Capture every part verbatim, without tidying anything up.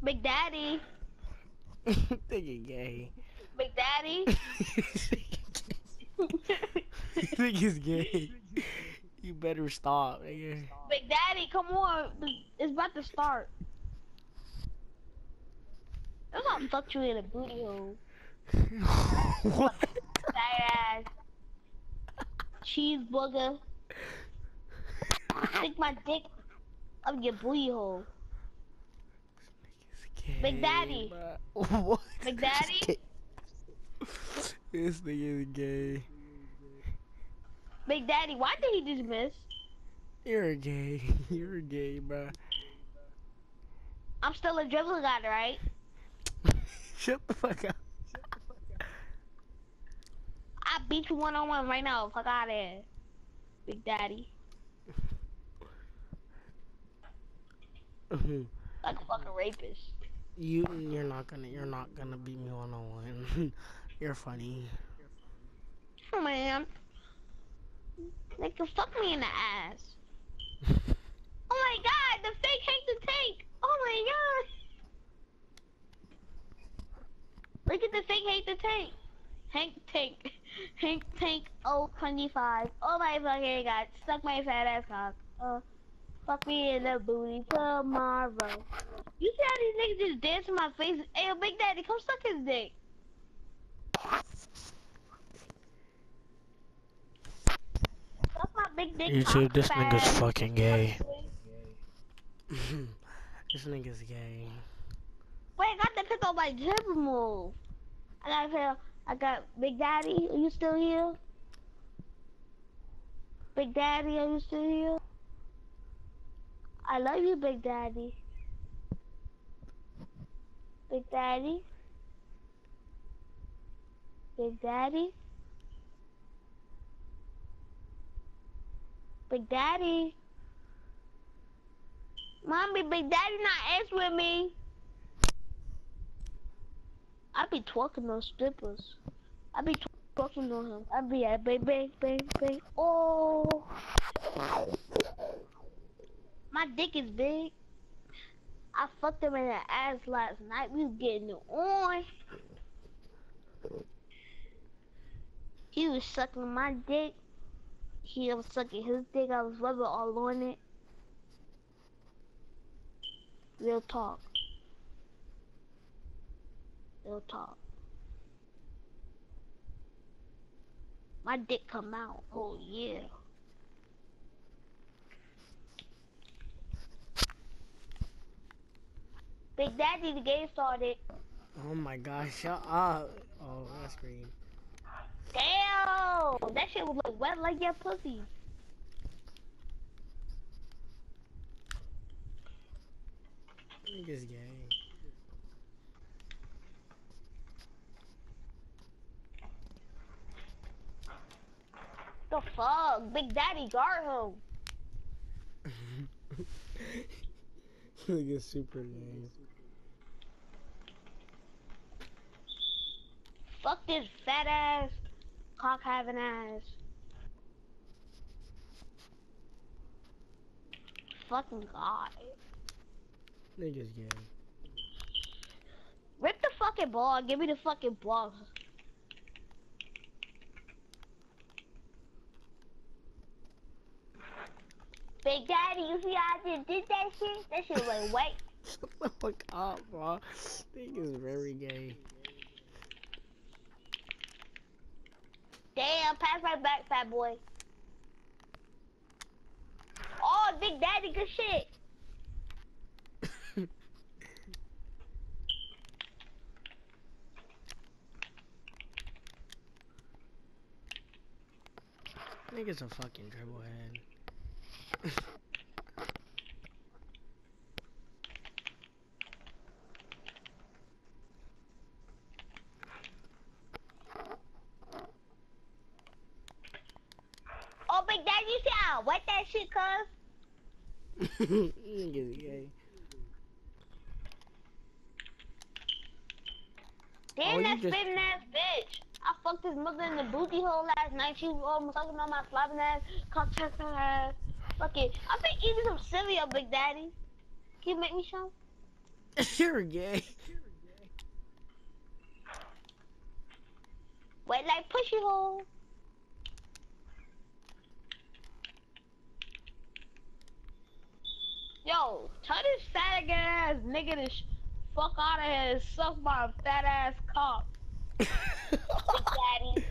Big Daddy. Nigga gay. Big Daddy. Nigga's gay. You better stop, nigga. Big Daddy, come on. It's about to start. I'm gonna fuck you in a booty hole. What? Fat ass. Cheeseburger. Stick my dick up your booty hole. Gay, Big Daddy. what? Big Daddy. This nigga is gay. Big Daddy, why did he just miss? You're gay. You're gay, bro. I'm still a dribbling god, right? Shut the fuck up. I beat you one on one right now. Fuck out of here, Big Daddy. Like a fucking rapist. You, you're not gonna, you're not gonna beat me one on one. You're funny. Oh man, they can fuck me in the ass. Oh my god, the fake hates the tank. Oh my god. Look at the fake hate the tank. Hank Tank. Hank Tank oh twenty-five. Oh my fucking god. Suck my fat ass cock. Uh, fuck me in the booty tomorrow. You see how these niggas just dance in my face? Hey, yo, Big Daddy, come suck his dick. Suck my big dick. YouTube, this cock, nigga's fat. fucking gay. This nigga's gay. Wait, I got to pick up my dribble move. I gotta pick I got Big Daddy, are you still here? Big Daddy, are you still here? I love you, Big Daddy. Big Daddy. Big Daddy. Big Daddy. Mommy, Big Daddy not answering me. I be twerking on strippers. I be twerking on him. I be at bang, bang, bang, bang. Oh. My dick is big. I fucked him in the ass last night. We was getting it on. He was sucking my dick. He was sucking his dick. I was rubbing all on it. Real talk. Real talk. My dick come out. Oh yeah. Big Daddy, the game started. Oh my gosh, shut up. Oh, that's green. Damn! That shit was like wet like your pussy. Nigga's gay. The fuck? Big Daddy, guard him. Nigga's super gay. Fuck this fat ass, cock having ass. Fucking god. Nigga's gay. Rip the fucking ball, give me the fucking ball. Big Daddy, you see how I just did that shit? That shit was like, wait. Shut the fuck up, bro. Nigga's very gay. Damn, pass my back, fat boy. Oh, Big Daddy, good shit. Nigga's a fucking dribble head. Oh, Big Daddy, you see how wet that shit, cuz? Nigga's gay. Damn, Oh, that just... spitting ass bitch. I fucked his mother in the booty hole last night. She was almost sucking on my flopping ass, cock checking her ass. Fuck it. I've been eating some cereal, Big Daddy. Can you make me some? You're gay. Wait, like pushy hole. Yo, tell this fat ass nigga to sh fuck out of here and suck my fat ass cock. Big daddy.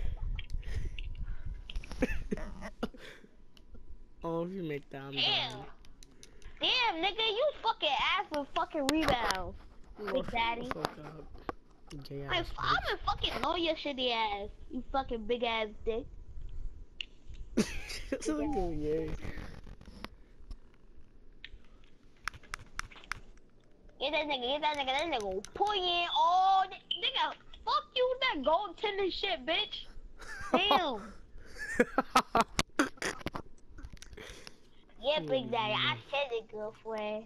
Oh, if you make that, I'm Damn. done. Damn, nigga, you fucking ass with fucking rebounds. Big daddy. Fuck up. Gay I, ass I'm gonna fucking know your shitty ass. You fucking big ass dick. That's so gay. Get that nigga, get that nigga, that nigga will pull in. Oh, nigga, fuck you with that gold tennis shit, bitch. Damn. Yeah, big daddy, I said it, girlfriend.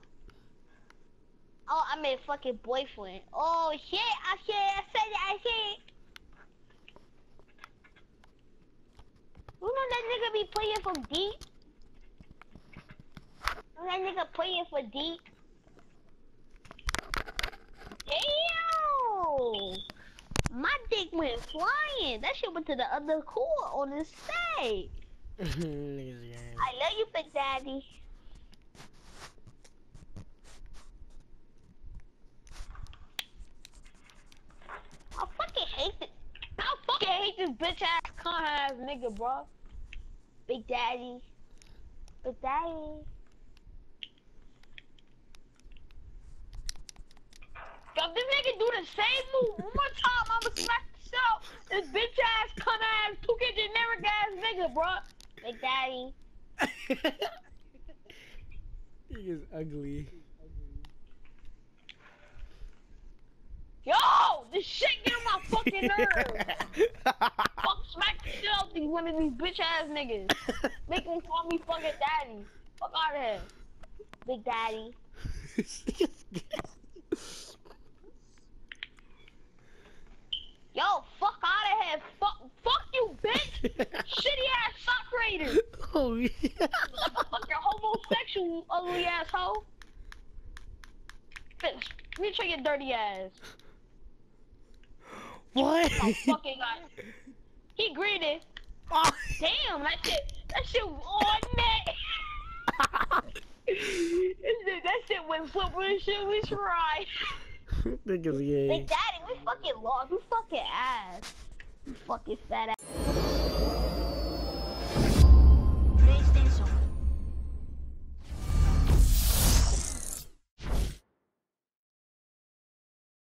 Oh, I mean fucking boyfriend. Oh shit, I said, I said it, I said it. You know that nigga be playing for deep? You know that nigga playing for deep? Damn! My dick went flying. That shit went to the other core on the stage. I love you, big daddy. I fucking hate this. I fucking hate this bitch ass cunt ass nigga, bro. Big daddy. Big daddy. Yo, this nigga do the same move one more time, I'ma smack the shit out this bitch ass cunt ass two K generic ass nigga, bro. Big daddy. He is ugly. Yo, this shit get on my fucking nerves. Fuck, smack the shit out these one of these bitch ass niggas. Make them call me fucking daddy. Fuck out of here, big daddy. Yo, fuck out of here. Fuck, fuck you, bitch. Shitty ass sock raider. Oh yeah. Fucking homosexual, ugly asshole. Bitch, let me check your dirty ass. What? Oh, fucking God. He greeted. Oh. Damn, that shit, that shit on net. That shit went flip with the shit we tried. Niggas gay. Big daddy, we fucking lost. We fucking ass. You fucking fat ass.